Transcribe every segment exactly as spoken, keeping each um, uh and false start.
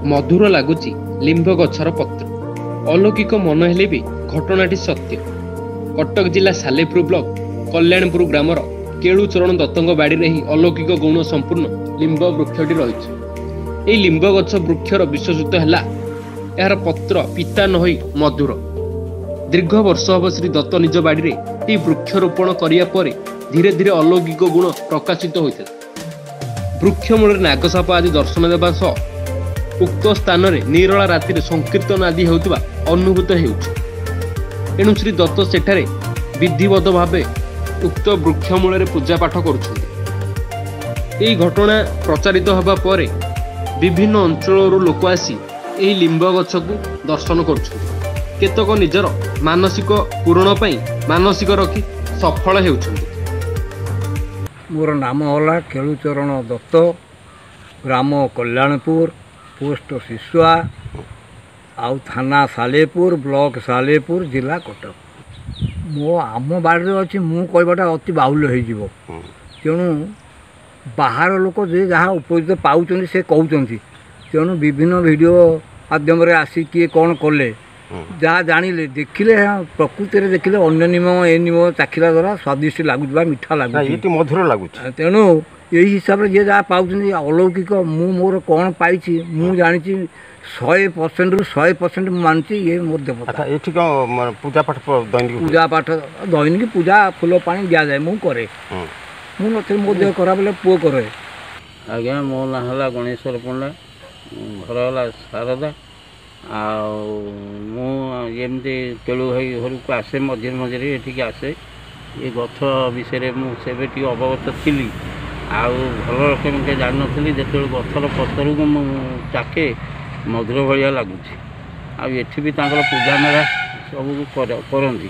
मधुर लगुच लिंब गछर पत्र अलौकिक मन हेले भी घटनाटी सत्य। कटक जिला सालेपुर ब्लॉक कल्याणपुर ग्रामर केलुचरण दत्तों बाड़ी ही अलौकिक गुण संपूर्ण लिंब वृक्षटी रही। यह लिंब गछ वृक्षर विशेषत्व है यार पत्र पिता न होई मधुर। दीर्घ वर्ष हम श्री दत्त निज बाड़ी में वृक्षरोपण करिया परे धीरे धीरे अलौकिक गुण प्रकाशित होता। वृक्ष मूल नागसाप आदि दर्शन देवा सह उक्त स्थान में निरला राति संकीर्तन आदि होता अनुभूत होणु श्री दत्त सेठारे विधिवत भाव उक्त वृक्ष मूल पूजा पाठ कर घटना प्रचारित होगा पर विभिन्न अंचल लोक आसी यही लिंब गछ को दर्शन करतक निजर मानसिक पूरण पाई मानसिक रखी सफल होउछन्ति। मोर नाम होला केलुचरण दत्त, ग्राम कल्याणपुर, पोस्ट शिशुआ, आउ थाना सालेपुर, ब्लॉक सालेपुर, जिला कटक। मो आम बाड़ी अच्छी मु कहबाटा अति बाहुल्य हो तेणु बाहर लोक जे जहाँ उपयोगित पाँच से कहते तेणु विभिन्न वीडियो माध्यम आसी किए कौन कले जहाँ जानिले देखिले प्रकृति में देखिले अन्य निम ए निम चाखिला द्वारा स्वादिष्ट लगुच मीठा लगुच मधुर लगुच। तेणु यही हिसाब से जी जहाँ पाँच अलौकिक मु मोर कौन पाई मु जानी शहे परसेंट रु शहे परसेंट मानची ये मोर देवता। ये पूजा पाठ दैनिक पूजा पाठ दैनिक पूजा फूल पानी दिया जाए मु करे मुझे मो देह खराब है पुओ करे। आज्ञा मो ना है गणेश्वर पंडा घर है शारदा आमती केलु भाई घर को आसे मझे मझे ये आसे ये गछ विषय मुझे अवगत थी आउ भल रकम के जान नी जो गछर पतर को चाके मधुर भाया लगुच आठ भी पूजा मेला सब करती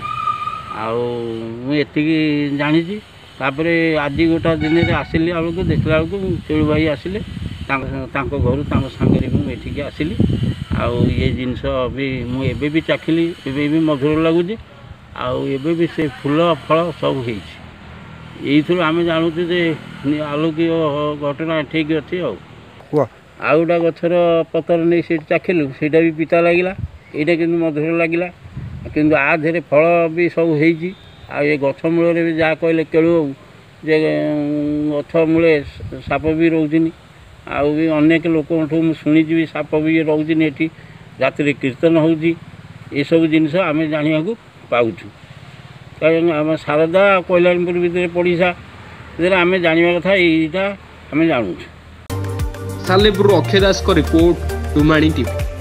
आती जानी तापर आज गोटा दिन आसिली बेलू देखला बेलू केलु भाई आसिले घर सांगे मुझे आसिली आउ ये जिनस भी मुझे भी चाखिली एबे भी मधुर लगुच आबे भी से फूल फल सब हो आम जानूँ जे अलौकिक घटना ठीक अच्छी आउ गोटा गछर पतर नहीं से चाखिलु सेटा भी पिता लगिला यहाँ कि मधुर लगिला किंतु आ धेरे फल भी सब हो ये गछ मूल भी जहाँ कहले केलु जे गछ मूले साप भी रोचनी आउ भी अनेक लोक शुणी भी साप भी रोचनी ये रात कीर्तन हो सब जिनस आम जाना पाऊँ कहीं आम शारदा कल्याणपुर भितर पड़ीसा आम जाना कथा यहाँ आम जानूँ। सालेपुर अक्षय दास का रिपोर्ट डुमानी टीवी।